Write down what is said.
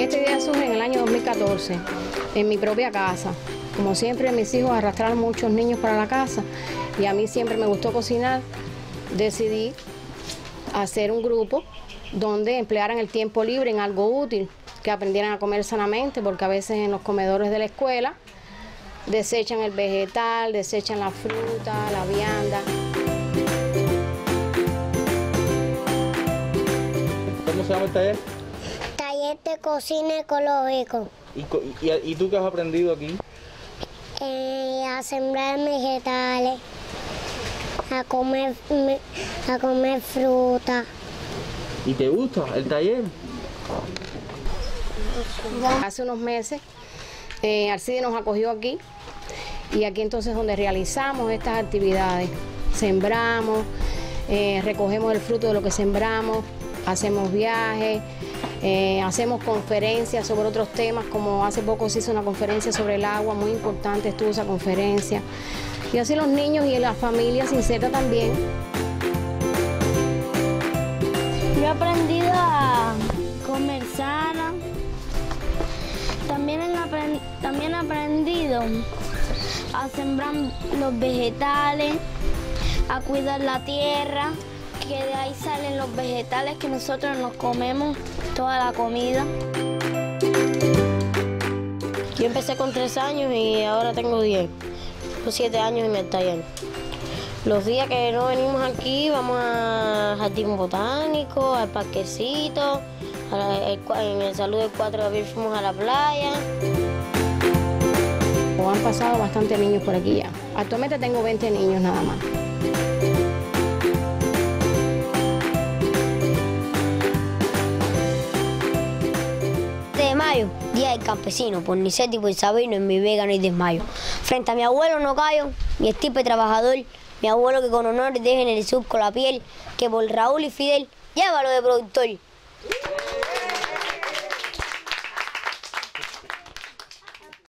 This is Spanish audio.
Esta idea surge en el año 2014, en mi propia casa. Como siempre, mis hijos arrastraron muchos niños para la casa y a mí siempre me gustó cocinar. Decidí hacer un grupo donde emplearan el tiempo libre en algo útil, que aprendieran a comer sanamente, porque a veces en los comedores de la escuela desechan el vegetal, desechan la fruta, la vianda. ¿Cómo se llama el taller? Taller de cocina ecológico. ¿Y tú qué has aprendido aquí? A sembrar vegetales, a comer fruta. ¿Y te gusta el taller? Hace unos meses Alcides nos acogió aquí y aquí entonces es donde realizamos estas actividades. Sembramos, recogemos el fruto de lo que sembramos, hacemos viajes, hacemos conferencias sobre otros temas, como hace poco se hizo una conferencia sobre el agua, muy importante estuvo esa conferencia. Y así los niños y las familias se insertan también. Yo he aprendido a comer sana. También he aprendido a sembrar los vegetales, a cuidar la tierra, que de ahí salen los vegetales que nosotros nos comemos toda la comida. Yo empecé con 3 años y ahora tengo 10. Tengo 7 años en el taller. Los días que no venimos aquí vamos al jardín botánico, al parquecito, en el Salud del 4 de abril fuimos a la playa. Han pasado bastantes niños por aquí ya. Actualmente tengo 20 niños nada más. De mayo, Día del Campesino, por Nicet y por Isabel, en mi Vega no hay desmayo. Frente a mi abuelo no callo, mi estirpe trabajador, mi abuelo que con honor deja en el surco la piel, que por Raúl y Fidel, llévalo de productor.